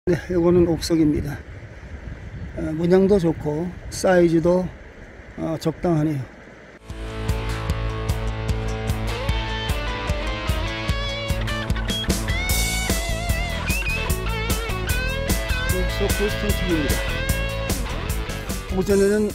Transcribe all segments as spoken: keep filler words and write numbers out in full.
네, 이거는 옥석입니다. 어, 문양도 좋고 사이즈도 어, 적당하네요. 옥석 보스턴티비입니다. 오전에는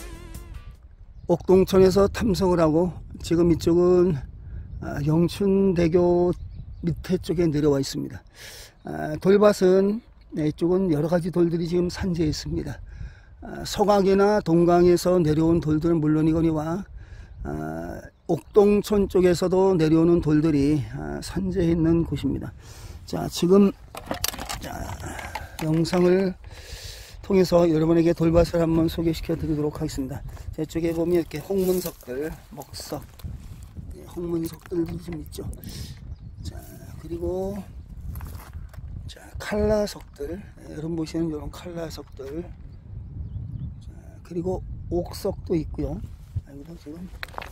옥동천에서 탐석을 하고 지금 이쪽은 아, 영춘대교 밑에 쪽에 내려와 있습니다. 아, 돌밭은 네, 이쪽은 여러가지 돌들이 지금 산재해 있습니다. 아, 서강이나 동강에서 내려온 돌들은 물론이거니와 아, 옥동천 쪽에서도 내려오는 돌들이 아, 산재해 있는 곳입니다. 자, 지금 자, 영상을 통해서 여러분에게 돌밭을 한번 소개시켜 드리도록 하겠습니다. 저쪽에 보면 이렇게 홍문석들, 먹석, 네, 홍문석들도 좀 있죠. 자, 그리고 자, 칼라석들, 네, 여러분 보시는 이런 칼라석들. 자, 그리고 옥석도 있고요. 여기도 지금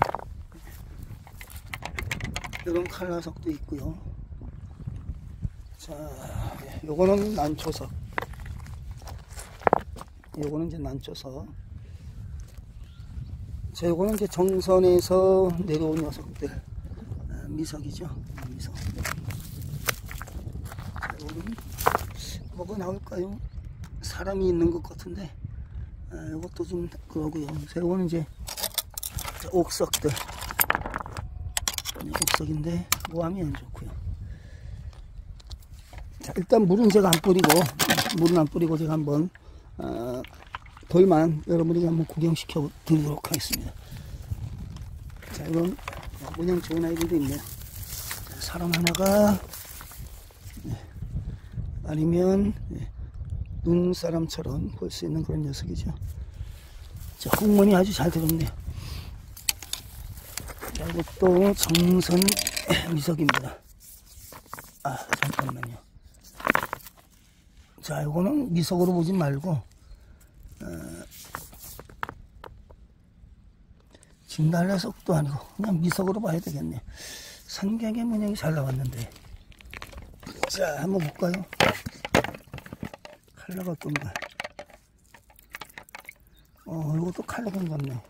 이런 칼라석도 있고요. 자, 네, 요거는 난초석. 요거는 이제 난초석. 자, 요거는 이제 정선에서 내려온 녀석들. 아, 미석이죠. 미석. 자, 요거는 뭐가 나올까요? 사람이 있는 것 같은데. 아, 요것도 좀 그러고요. 자, 요거는 이제 옥석들. 옥석인데 모함이 안 좋고요. 자, 일단 물은 제가 안 뿌리고, 물은 안 뿌리고 제가 한번 어, 돌만 여러분에게 한번 구경시켜 드리도록 하겠습니다. 자, 이런 문양 좋은 아이들도 있네요. 자, 사람 하나가 네, 아니면 네, 눈사람처럼 볼 수 있는 그런 녀석이죠. 자, 홍문이 아주 잘 들었네요. 자, 이것도 정선 미석입니다. 아, 잠깐만요. 자, 이거는 미석으로 보지 말고 어, 진달래석도 아니고 그냥 미석으로 봐야 되겠네요. 산경의 문양이 잘 나왔는데. 자, 한번 볼까요? 컬러가 어떤가? 어, 이것도 컬러가 같네요.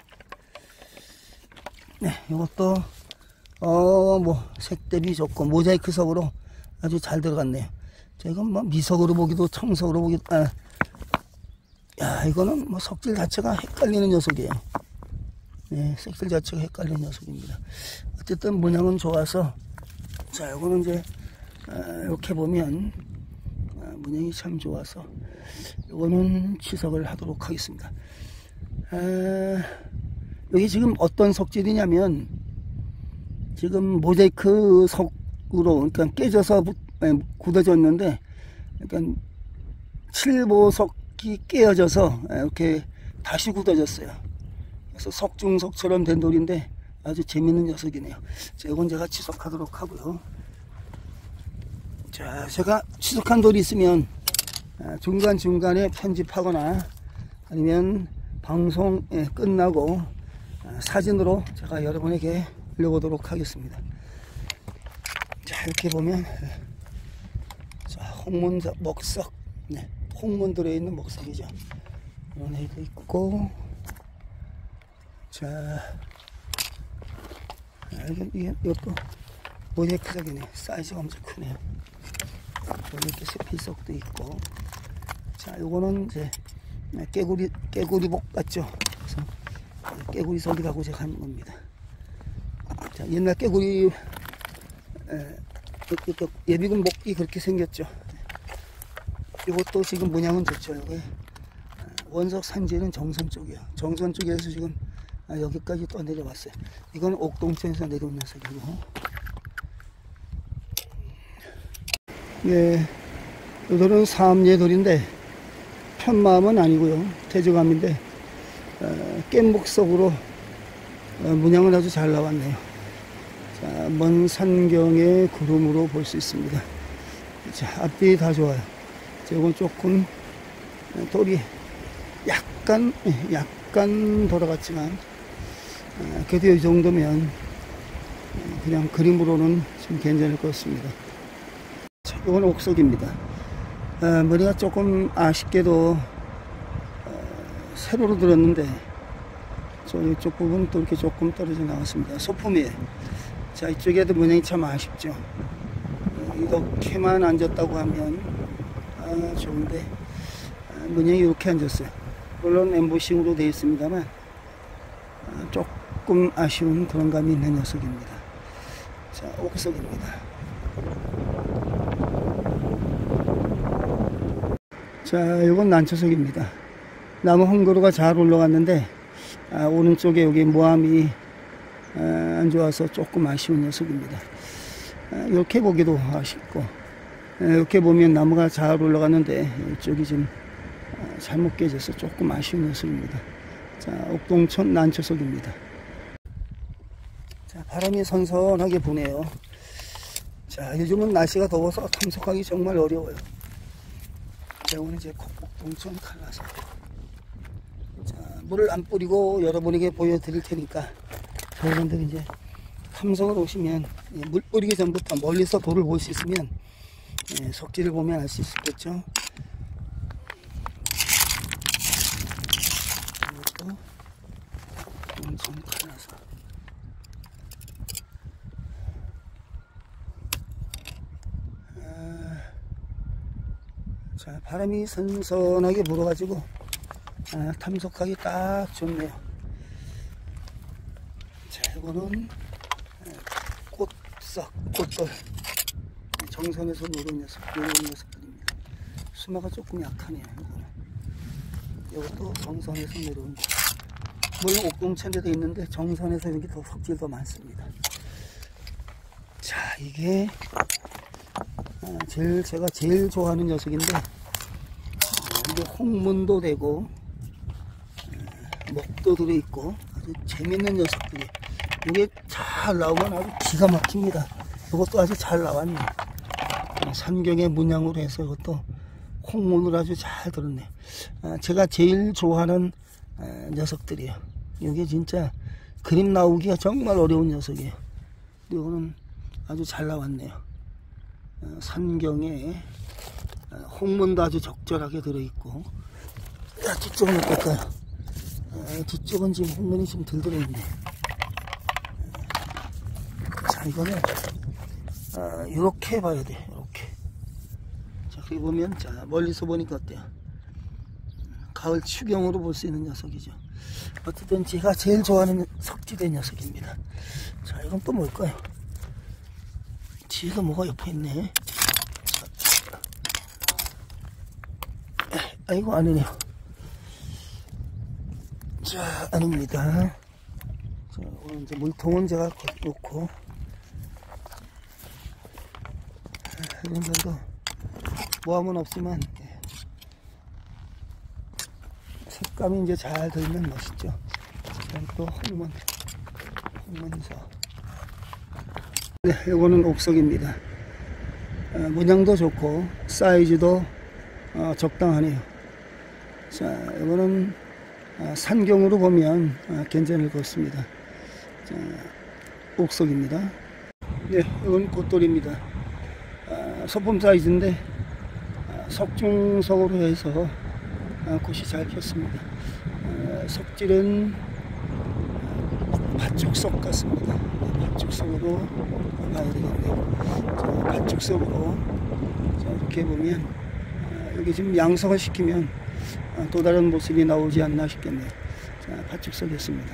네, 이것도 어, 뭐 색대비 좋고 모자이크석으로 아주 잘 들어갔네요. 자, 이건 뭐 미석으로 보기도 청석으로 보기도 아, 야, 이거는 뭐 석질 자체가 헷갈리는 녀석이에요. 네, 색질 자체가 헷갈리는 녀석입니다. 어쨌든 문양은 좋아서, 자, 이거는 이제 아, 이렇게 보면 아, 문양이 참 좋아서 이거는 취석을 하도록 하겠습니다. 아, 여기 지금 어떤 석질이냐면 지금 모자이크 석으로 그러니까 깨져서 굳어졌는데, 그러니까 칠보석이 깨어져서 이렇게 다시 굳어졌어요. 그래서 석중석처럼 된 돌인데 아주 재밌는 녀석이네요. 자, 이건 제가 취석하도록 하고요. 자, 제가 취석한 돌이 있으면 중간중간에 편집하거나 아니면 방송 끝나고 사진으로 제가 여러분에게 올려보도록 하겠습니다. 자, 이렇게 보면 자, 홍문 먹석, 네, 홍문 들어있는 먹석이죠. 이런 애도 있고, 자, 이게 이것도 모자이크석이네. 사이즈가 엄청 크네요. 이렇게 세피석도 있고, 자, 요거는 이제 깨구리 깨구리복 같죠. 그래서 깨구리석이라고 제가 하는 겁니다. 자, 옛날 깨구리 에, 예비군 목이 그렇게 생겼죠. 이것도 지금 문양은 좋죠. 여기 원석 산지는 정선 쪽이요. 정선 쪽에서 지금 여기까지 또 내려왔어요. 이건 옥동천에서 내려온 녀석이고. 네, 이 돌은 사암예 돌인데 편마음은 아니고요. 태조감인데 어, 깻목석으로 어, 문양은 아주 잘 나왔네요. 자, 먼 산경의 구름으로 볼 수 있습니다. 자, 앞뒤 다 좋아요. 자, 이건 조금 돌이 약간 약간 돌아갔지만 그래도 이 정도면 그냥 그림으로는 좀 괜찮을 것 같습니다. 자, 이건 옥석입니다. 어, 머리가 조금 아쉽게도 어, 세로로 들었는데 저 이쪽 부분 또 이렇게 조금 떨어져 나왔습니다. 소품이에요. 자, 이쪽에도 문양이 참 아쉽죠. 어, 이렇게만 앉았다고 하면 아, 좋은데 아, 문양이 이렇게 앉았어요. 물론 엠보싱으로 되어 있습니다만 아, 조금 아쉬운 그런 감이 있는 녀석입니다. 자, 옥석입니다. 자, 이건 난초석입니다. 나무 헝그루가 잘 올라갔는데 아, 오른쪽에 여기 모함이 아, 안 좋아서 조금 아쉬운 녀석입니다. 아, 이렇게 보기도 아쉽고 아, 이렇게 보면 나무가 잘 올라갔는데 이쪽이 좀 아, 잘못 깨져서 조금 아쉬운 녀석입니다. 자, 옥동천 난초석입니다. 자, 바람이 선선하게 부네요. 자, 요즘은 날씨가 더워서 탐석하기 정말 어려워요. 자, 오늘 이제 옥동천 칼라석. 자, 물을 안 뿌리고 여러분에게 보여드릴 테니까 여러분들 이제 탐석을 오시면 물 뿌리기 전부터 멀리서 돌을 볼 수 있으면 예, 석지를 보면 알 수 있겠죠. 이것도 옥동천 칼라석. 자, 바람이 선선하게 불어가지고 아, 탐석하기 딱 좋네요. 자, 이거는 꽃석, 꽃돌 정선에서 노는 녀석, 노는 녀석들입니다. 수마가 조금 약하네요. 이거는 이것도 정선에서 내려온 거. 물론 옥동천에도 있는데 정선에서 여기 더 석질 더 많습니다. 자, 이게 아, 제일 제가 제일 좋아하는 녀석인데 아, 이게 홍문도 되고 아, 목도 들어있고 아주 재밌는 녀석들이 이게 잘 나오면 아주 기가 막힙니다. 이것도 아주 잘 나왔네. 아, 산경의 문양으로 해서 이것도 홍문을 아주 잘 들었네. 아, 제가 제일 좋아하는 아, 녀석들이에요. 이게 진짜 그림 나오기가 정말 어려운 녀석이에요. 이거는 아주 잘 나왔네요. 어, 산경에 어, 홍문도 아주 적절하게 들어있고. 야, 뒤쪽은 어떨까요? 어, 뒤쪽은 지금 홍문이 좀 덜 들어있네. 어, 자, 이거는 어, 이렇게 봐야 돼. 이렇게. 자, 그리고 보면 자, 멀리서 보니까 어때요? 가을 추경으로 볼 수 있는 녀석이죠. 어쨌든 제가 제일 좋아하는 석지된 녀석입니다. 자, 이건 또 뭘까요? 뒤에가 뭐가 옆에 있네. 아이고, 아니네요. 자, 아닙니다. 자, 오늘 이제 물통은 제가 놓고, 이런 데도 모함은 없지만, 색감이 이제 잘 들면 멋있죠. 그다음 또 홍문, 홍문서. 네, 이거는 옥석입니다. 어, 문양도 좋고 사이즈도 어, 적당하네요. 자, 이거는 어, 산경으로 보면 어, 괜찮을 것 같습니다. 자, 옥석입니다. 네, 이건 꽃돌입니다. 어, 소품 사이즈인데 어, 석중석으로 해서 어, 꽃이 잘 폈습니다. 어, 석질은 팥죽석 같습니다. 팥죽석으로 봐야 되겠네요. 자, 팥죽석으로 자, 이렇게 보면 아, 여기 지금 양석을 시키면 아, 또 다른 모습이 나오지 않나 싶겠네요. 자, 팥죽석이었습니다.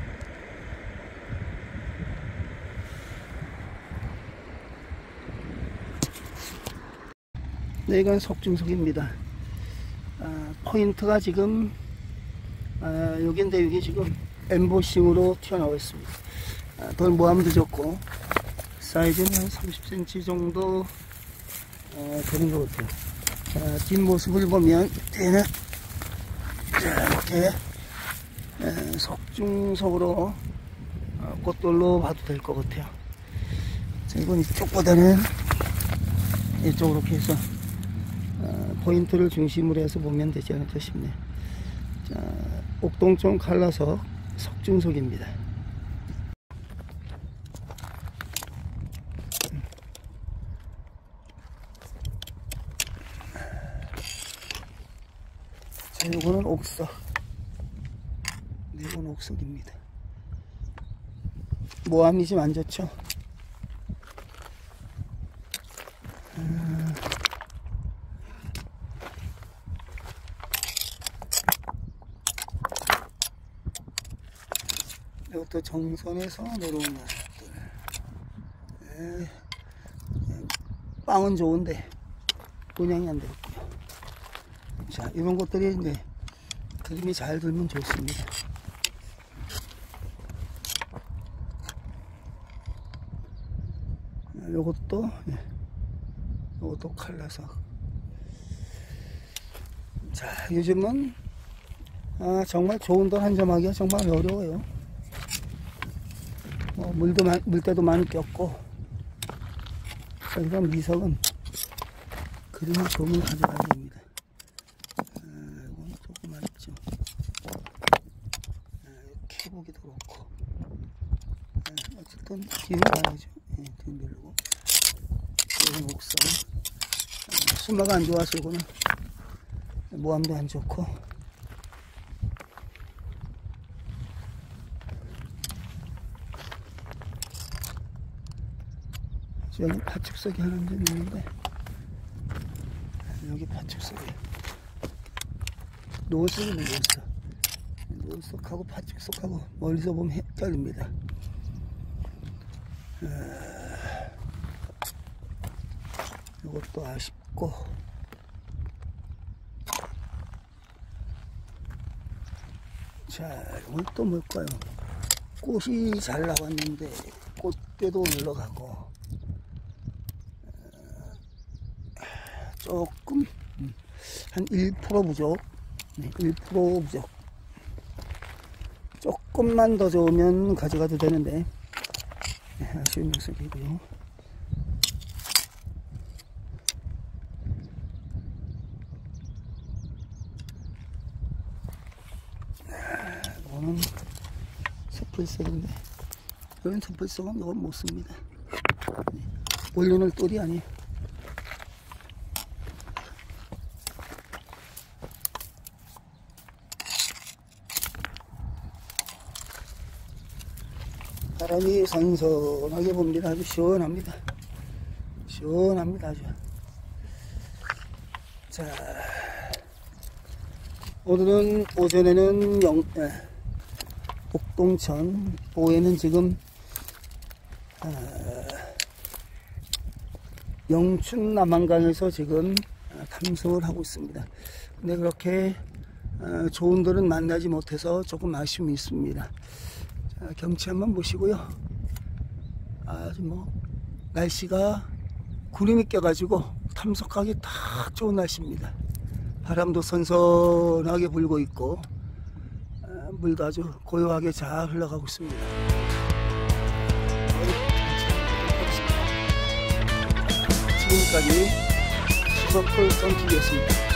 네, 이건 석중석입니다. 아, 포인트가 지금 아, 여기인데 여기 지금 엠보싱으로 튀어나와 있습니다. 아, 돌 모함도 좋고 사이즈는 한 삼십 센티미터 정도 어, 되는 것 같아요. 자, 뒷모습을 보면 얘는 자, 이렇게 에, 석중석으로 어, 꽃돌로 봐도 될 것 같아요. 자, 이건 이쪽보다는 이쪽으로 이렇게 해서 어, 포인트를 중심으로 해서 보면 되지 않을까 싶네요. 자, 옥동천 칼라석 석중석입니다. 자, 요거는 옥석. 네, 이건 옥석입니다. 모함이 좀 안 좋죠? 음. 이것도 정선에서 내려온 녀석들. 네. 빵은 좋은데 분양이 안 되겠고요. 자, 이런 것들이 이제 그림이 잘 들면 좋습니다. 요것도 예, 요것도 칼라석. 자, 요즘은 아, 정말 좋은 돌 한점하기가 정말 어려워요. 뭐 물도 마, 물때도 많이 꼈고, 그래서 미석은 그림을 좋으면 가져가야 됩니다. 아, 이건 조금 아쉽죠. 아, 키보기도 그렇고. 아, 어쨌든 기운 아니죠. 예, 기운 별로고. 이건 옥상. 아, 수마가 안 좋아서 이거는 모함도 안 좋고. 여기 파축석이 하나 좀 있는데, 여기 파축석이 노석이네. 노석. 노석하고 파축석하고 멀리서 보면 헷갈립니다. 아, 이것도 아쉽고. 자, 이건 또 뭘까요? 꽃이 잘 나왔는데 꽃대도 올라가고, 조금 한 일 퍼센트 부족. 네, 일 퍼센트 부족. 조금만 더 좋으면 가져가도 되는데, 네, 아쉬운 녀석이고요. 이거는 숯불석인데, 이건 숯불석은 이건 못 씁니다. 네, 올려놓을 돌이 아니에요. 바람이 선선하게 봅니다. 아주 시원합니다. 시원합니다. 아주. 자, 오늘은 오전에는 영, 에, 옥동천, 오후에는 지금 아, 영춘 남한강에서 지금 탐색을 하고 있습니다. 근데 그렇게 아, 좋은 돌은 만나지 못해서 조금 아쉬움이 있습니다. 자, 경치 한번 보시고요. 아주 뭐 날씨가 구름이 껴가지고 탐색하기 딱 좋은 날씨입니다. 바람도 선선하게 불고 있고, 아, 물도 아주 고요하게 잘 흘러가고 있습니다. 지금까지 수석풀 선픽이었습니다.